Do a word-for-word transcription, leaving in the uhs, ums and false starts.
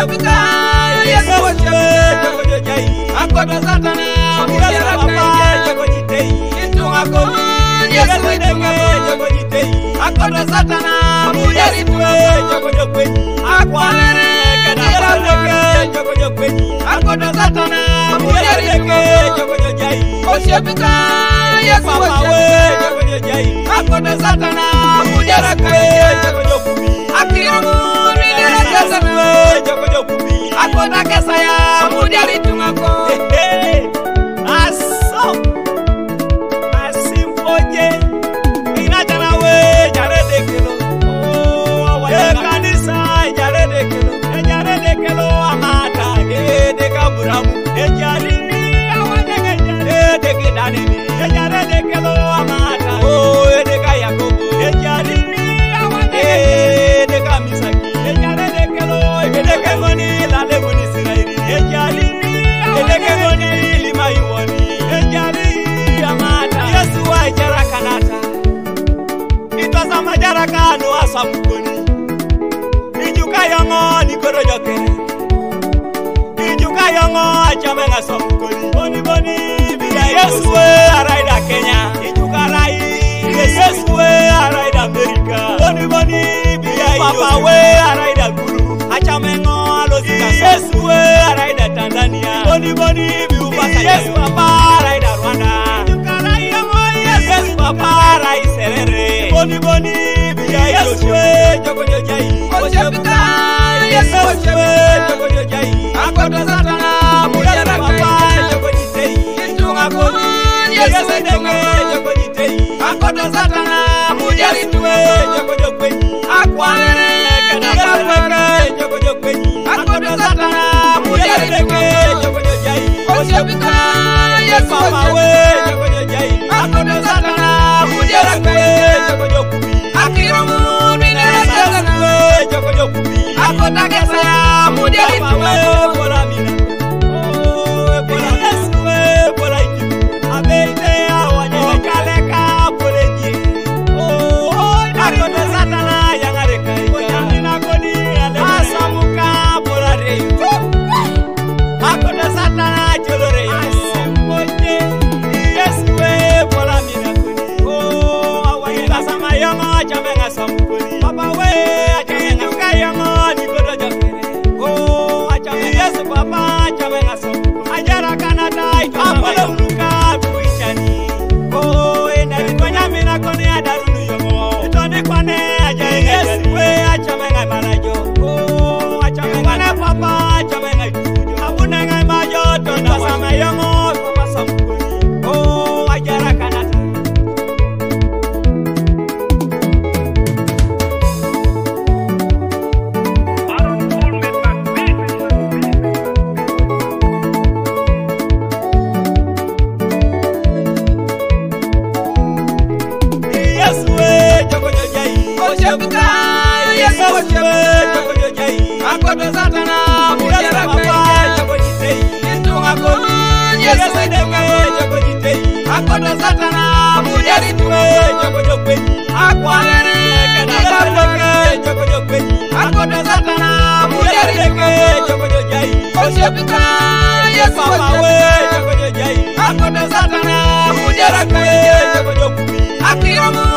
Oshepika Yesu Jogo Jai Akoto Satana Mujara Papa Jogo Jitei Itunga Koni Yesu Jogo Jitei Akoto Satana Mujari Tue Jogo Jokweni Akwanere Kedara Jogo Jokweni Akoto Satana Mujari Jogo Jai Oshepika Yesu Jogo Jai Akoto Satana Mujara Jogo Jokweni Akiramu Jogo Jokweni Akota Kesaya Mujari Tungako Aso Asimfoje Inatana we Jare de kilo Oh Kanisa Jare de kilo Jare de kilo Amata De Kaburamu Jari Awadege Jare de Kidani Jare de kilo Amata Oh de Kayakobo Jari Awadege de Kamisaki Jare de kilo De Kemoni La Lemoni Sirairi Jari De Kemoni Lima Iwani Jari Amata Yesu wa Jara Kanata Itosa Majara Kano Asamukoni Ijuka Yongo Nikoro Jokere Ijuka Yongo Achamenga Samukoni Boni Boni Bila Yesu we Araida Kenya Ijuka Rai Yesu we Araida Amerika Boni Boni Bila Papa we Araida Guru Achamengo Alozika Yesu we Araida Tanzania Boni Boni Biubaka Yesu Papa Araida Rwanda Ijuka Rai Yongo Yesu Papa Rai Serere Boni Boni Bila Yesu we Jogo Jai Oshepika Yesu we Jogo Jai Akoto Satana Mujara Papa Jogo Jitei Itunga Koni Yesu Jogo Jitei Akoto Satana Mujari Tue Jogo Jokweni Akwanere Kedara Jogo Jokweni Akoto Satana Mujari Tue Jogo Jai Oshepika Yesu we Jogo Jai Akoto Satana Mujara Tue Jogo Jokweni Akiramu Jogo Jokweni Akota Kesaya Mujari Tue Bola Mina Oh Bola Yesu we Bola Iki Abeite Awanye Kaleka Boleji Oh Akota Satana Yangareka Ika Koni Asamuka Bola Rei Akota Satana Jolore Asimboje Yesu we Bola Mina Koni Oh Awanye Kasama Yongo Chamenga Samukoni Papa we Achamenga Kayongo Nikoro Jokere Oh Achamenga Yesu Papa Achamenga Samukoni Ajara Kanata Apolo Uruka Kuichani Oh Ena Rikonya Mina Koni Adarunu Yomo Itoni Kwane Ajamenga Yesu we Achamenga Manajo Oh Achamenga Papa Achamenga Jujo Abunenga Majo Tona Sama Yongo Papa Samukoni Oh Ajara Kanata Oshepika Yesu Jogo Jai Akoto Satana Mujara Papa Jogo Jitei Itunga Koni Yesu Jogo Jitei Akoto Satana Mujari Tue Jogo Jokweni Akwanere Kedara Jogo Jokweni Akoto Satana Mujari Jogo Jai Oshepika Yesu Jogo Jai Akoto Satana Mujara Jogo Jokweni Akiramu